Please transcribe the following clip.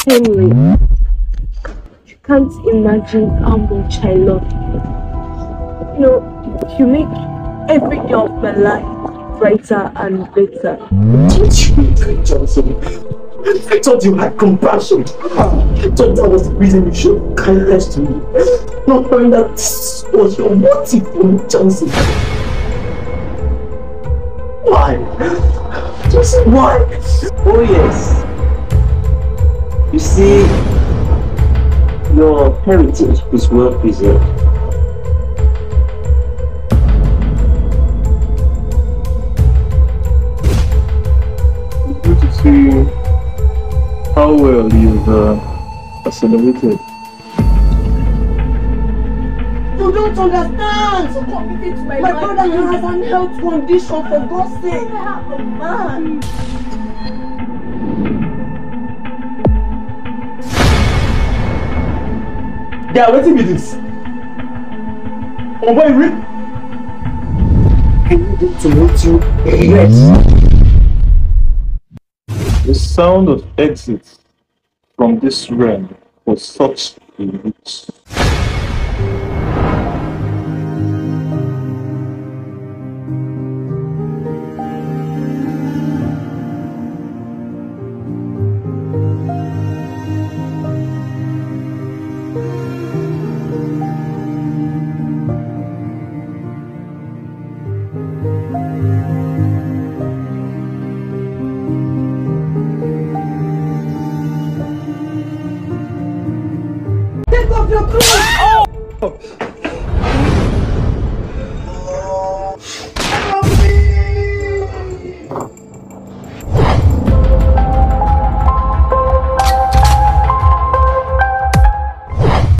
extremely. You can't imagine how much I love you. You know, you make every day of my life brighter and better. Don't you, Johnson? I thought you had compassion. I thought that was the reason you showed kindness to me. Not knowing that this was your motive for me, Johnson. Why? Johnson, why? Oh yes. You see, your heritage is well preserved. It's good to see how well you've assimilated. You don't understand! So committed to my brother has an health condition, for God's sake! Man! Yeah, waiting with this. Oh boy, Rick! I needed to meet you. Yes! The sound of exit from this realm was such a rich. Take off your clothes! Oh!